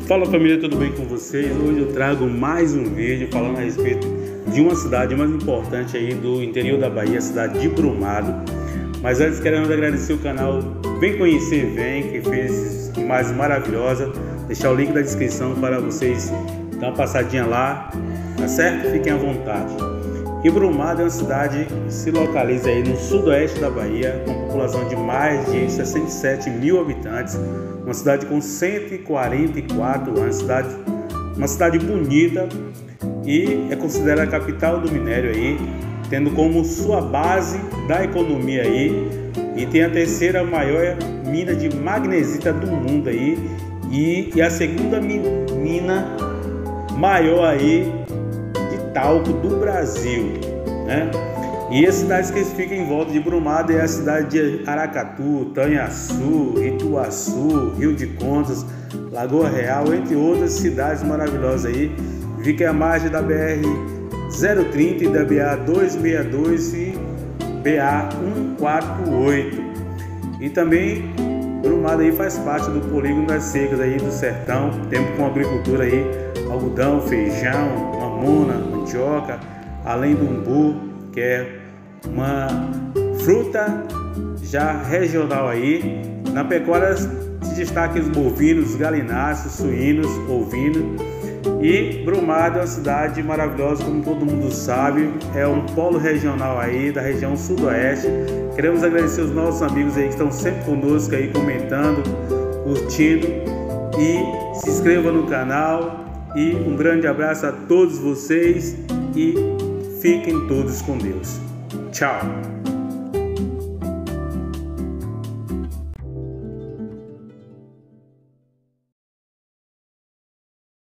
Fala família, tudo bem com vocês? Hoje eu trago mais um vídeo falando a respeito de uma cidade mais importante aí do interior da Bahia, a cidade de Brumado. Mas antes queremos agradecer o canal Vem Conhecer Vem, que fez imagens maravilhosas. Deixar o link da descrição para vocês dar uma passadinha lá, tá certo? Fiquem à vontade. E Brumado é uma cidade que se localiza aí no sudoeste da Bahia, com população de mais de 67 mil habitantes, uma cidade com 144 anos, uma cidade bonita e é considerada a capital do minério aí, tendo como sua base da economia aí, e tem a terceira maior mina de magnesita do mundo aí e a segunda mina maior aí talco do Brasil, né? E as cidades que ficam em volta de Brumado é a cidade de Aracatu, Tanhaçu, Ituaçu, Rio de Contas, Lagoa Real, entre outras cidades maravilhosas aí. Fica à margem da BR-030 e da BA-262 e BA-148. E também Brumado aí faz parte do polígono das secas aí do sertão, temos com agricultura aí algodão, feijão, mamona, mandioca, além do umbu, que é uma fruta já regional aí. Na pecuária se destaca os bovinos, galináceos, suínos, ovinos. E Brumado é uma cidade maravilhosa, como todo mundo sabe, é um polo regional aí da região sudoeste. Queremos agradecer os nossos amigos aí que estão sempre conosco aí, comentando, curtindo, e se inscreva no canal. E um grande abraço a todos vocês e fiquem todos com Deus. Tchau!